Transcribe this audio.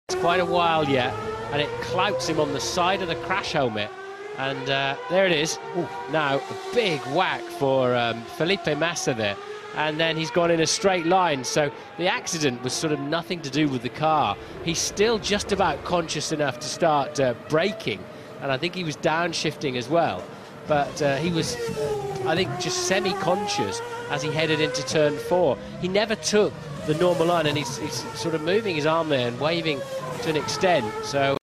It's quite a while yet, and it clouts him on the side of the crash helmet. And there it is. Ooh, now a big whack for Felipe Massa there. And then he's gone in a straight line. So the accident was sort of nothing to do with the car. He's still just about conscious enough to start braking. And I think he was downshifting as well. But he was, I think, just semi-conscious as he headed into turn 4. He never took the normal line, and he's sort of moving his arm there and waving to an extent. So